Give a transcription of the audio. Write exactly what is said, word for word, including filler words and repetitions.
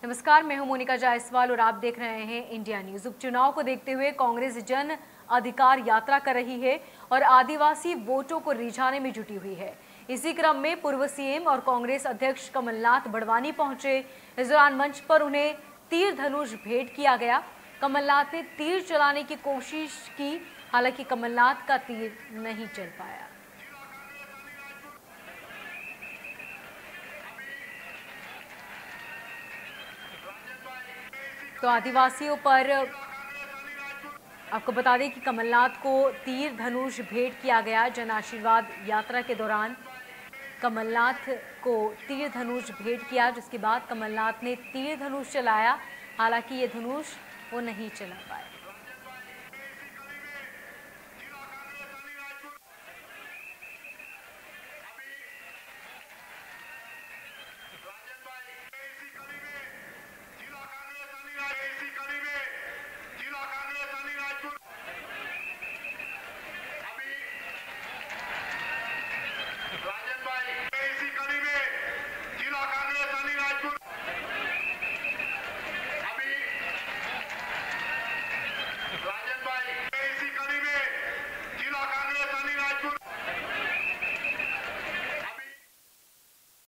नमस्कार, मैं हूं मोनिका जायसवाल और आप देख रहे हैं इंडिया न्यूज। उपचुनाव को देखते हुए कांग्रेस जन अधिकार यात्रा कर रही है और आदिवासी वोटों को रिझाने में जुटी हुई है। इसी क्रम में पूर्व सीएम और कांग्रेस अध्यक्ष कमलनाथ बड़वानी पहुंचे। इस दौरान मंच पर उन्हें तीर धनुष भेंट किया गया। कमलनाथ ने तीर चलाने की कोशिश की, हालांकि कमलनाथ का तीर नहीं चल पाया। तो आदिवासियों पर आपको बता दें कि कमलनाथ को तीर धनुष भेंट किया गया। जन आशीर्वाद यात्रा के दौरान कमलनाथ को तीर धनुष भेंट किया, जिसके बाद कमलनाथ ने तीर धनुष चलाया, हालांकि ये धनुष वो नहीं चला पाए।